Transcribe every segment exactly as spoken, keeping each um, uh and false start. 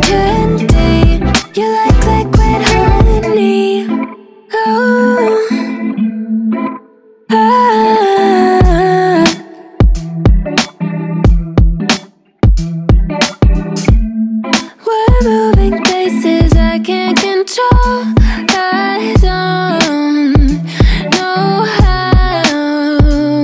candy, you like liquid honey. Oh, ah. We're moving places I can't control. I don't know how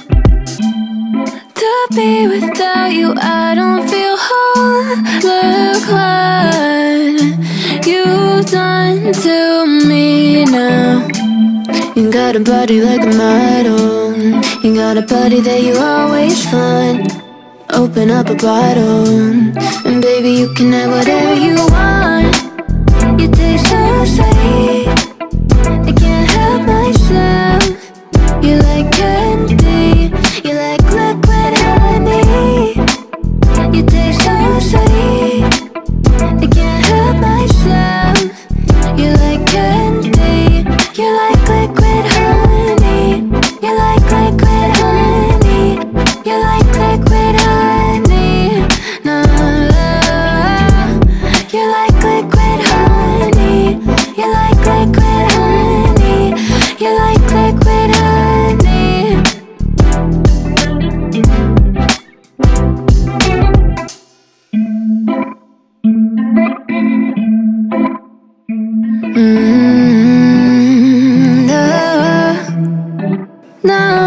to be without you. I don't feel whole. Look what you've done to me now. You got a body like a model. You got a body that you always find. Open up a bottle, and baby, you can have whatever you want. You taste so sweet, I can't help myself. You like candy, you like liquid honey. You taste so sweet, I can't help myself. You like candy, you like liquid honey. You like liquid honey. You like liquid honey. No, you like liquid honey. You like liquid honey. You like liquid honey. Mm, no, no.